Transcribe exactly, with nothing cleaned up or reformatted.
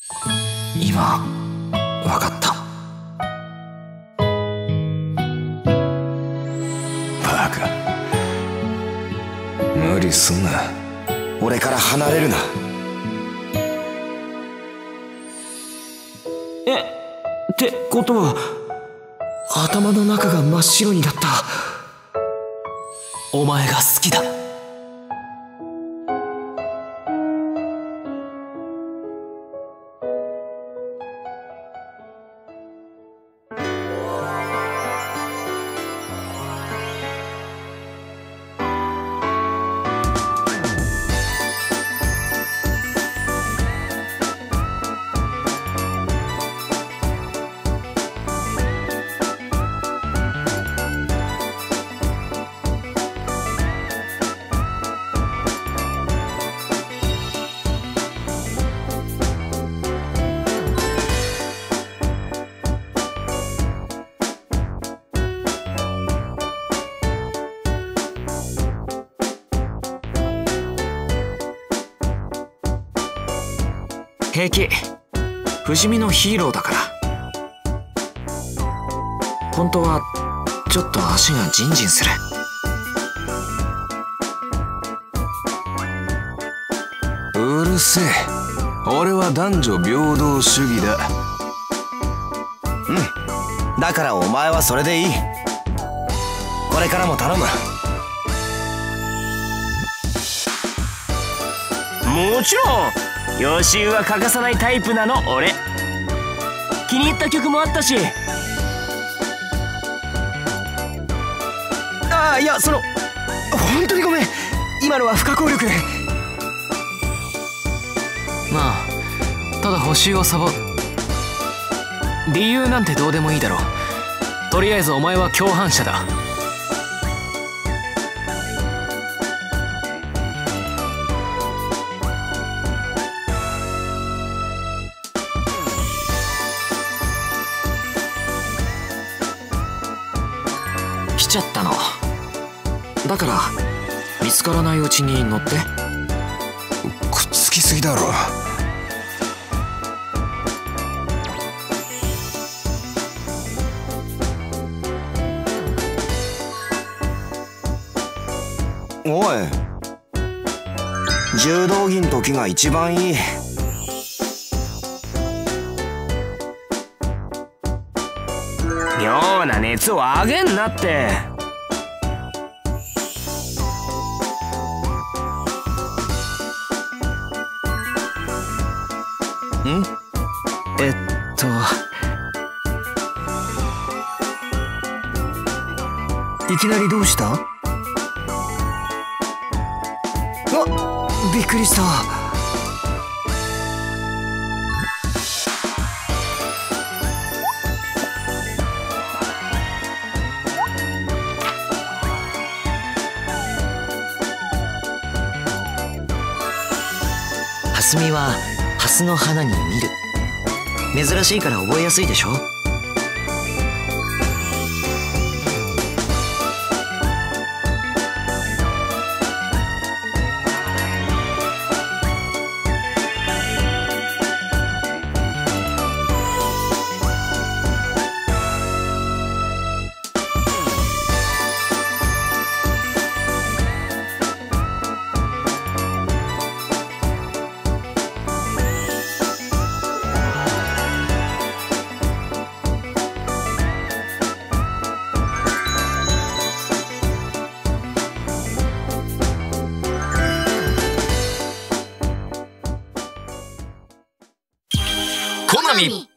今わかった。バカ、無理すんな。俺から離れるな。えってことは頭の中が真っ白になった。 お前が好きだ。 平気、不死身のヒーローだから。本当はちょっと足がジンジンする。うるせえ、俺は男女平等主義だ。うん、だからお前はそれでいい。これからも頼む。 もちろん予習は欠かさないタイプなの俺。気に入った曲もあったし。 ああ、いやその本当にごめん、今のは不可抗力で。 まあただ補習をサボ理由なんてどうでもいいだろう。とりあえずお前は共犯者だ。 来ちゃったのだから、見つからないうちに乗って。くっつきすぎだろ。おい、柔道着の時が一番いい。 妙な熱を上げんなって。 ん？えっといきなりどうした？あ、びっくりした。蓮見はハスの花に見る。珍しいから覚えやすいでしょ。 コナミ